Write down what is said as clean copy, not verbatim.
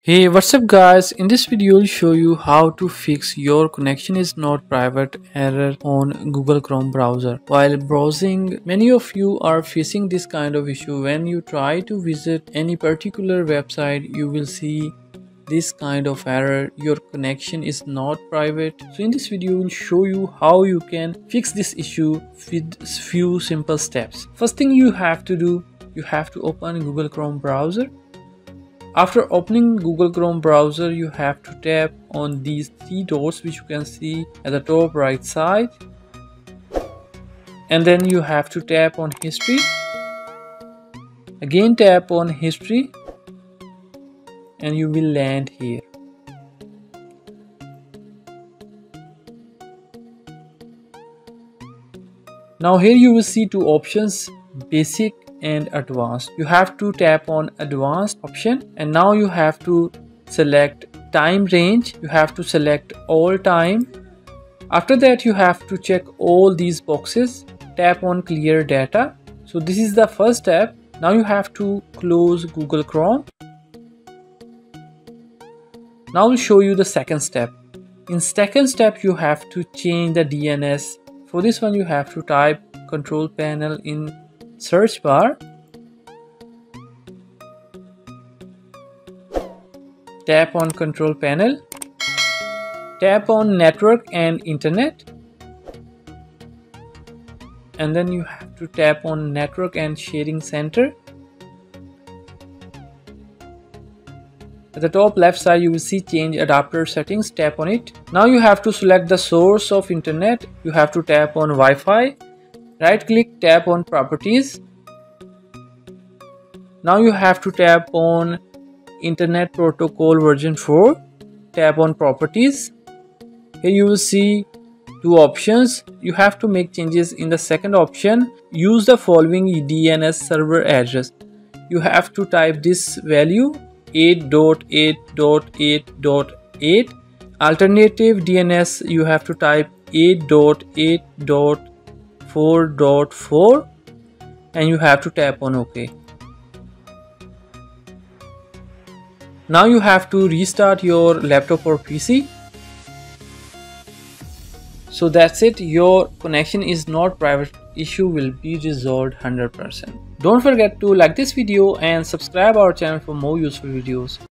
Hey, what's up guys? In this video I'll show you how to fix your connection is not private error on Google Chrome browser. While browsing, many of you are facing this kind of issue. When you try to visit any particular website, you will see this kind of error. Your connection is not private. So in this video we'll show you how you can fix this issue with few simple steps. First thing you have to do, you have to open Google Chrome browser. After opening Google Chrome browser, you have to tap on these three dots which you can see at the top right side, and then you have to tap on history. Again tap on history and you will land here. Now here you will see two options, basic and advanced. You have to tap on advanced option, and now you have to select time range. You have to select all time. After that you have to check all these boxes, tap on clear data. So this is the first step. Now you have to close Google Chrome. Now I'll show you the second step. In second step you have to change the DNS. For this one you have to type control panel in search bar, tap on control panel, tap on network and internet, and then you have to tap on network and sharing center. At the top left side you will see change adapter settings, tap on it. Now you have to select the source of internet. You have to tap on Wi-Fi. Right click, tap on properties. Now you have to tap on Internet Protocol version 4. Tap on properties. Here you will see two options. You have to make changes in the second option. Use the following DNS server address. You have to type this value 8.8.8.8. Alternative DNS you have to type 8.8.4.4 and you have to tap on OK. Now you have to restart your laptop or PC. So that's it, your connection is not private issue will be resolved 100%. Don't forget to like this video and subscribe our channel for more useful videos.